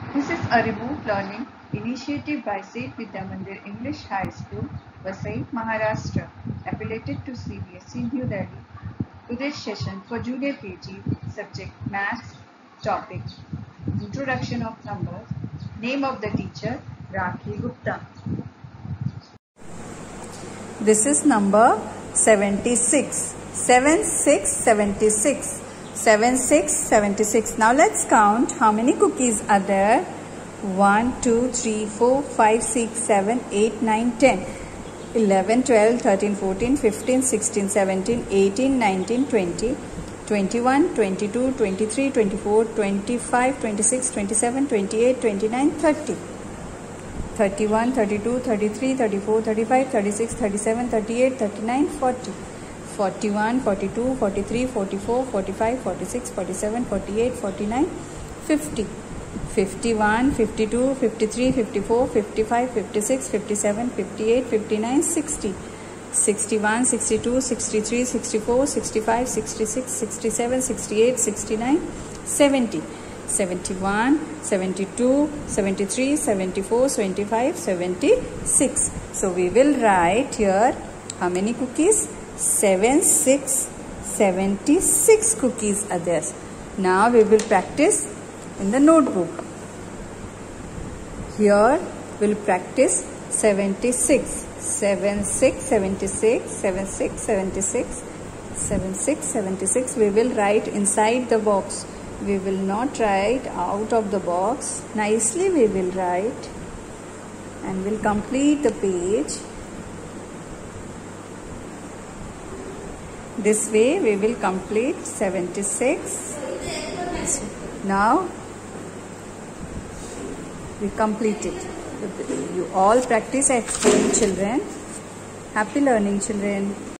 This is a remote learning initiative by St. Vidyamandir English High School, Vasai, Maharashtra, affiliated to CBSE New Delhi. Today's session for Junior KG, subject Maths, topic Introduction of Numbers, name of the teacher Rakhi Gupta. This is number 76. 7676. 7676. Now let's count how many cookies are there. 1, 2, 3, 4, 5, 6, 7, 8, 9, 10, 11, 12, 13, 14, 15, 16, 17, 18, 19, 20, 21, 22, 23, 24, 25, 26, 27, 28, 29, 30. 31, 32, 33, 34, 35, 36, 37, 38, 39, 40. 41, 42, 43, 44, 45, 46, 47, 48, 49, 50. 51, 52, 53, 54, 55, 56, 57, 58, 59, 60. 61, 62, 63, 64, 65, 66, 67, 68, 69, 70. 71, 72, 73, 74, 75, 76. So we will write here how many cookies? 76 cookies are there. Now we will practice in the notebook. Here we will practice 76. 76, 76, 76, 76, 76, 76. We will write inside the box. We will not write out of the box. Nicely we will write and we'll complete the page. This way we will complete 76. Now we complete it. You all practice at home, children. Happy learning, children.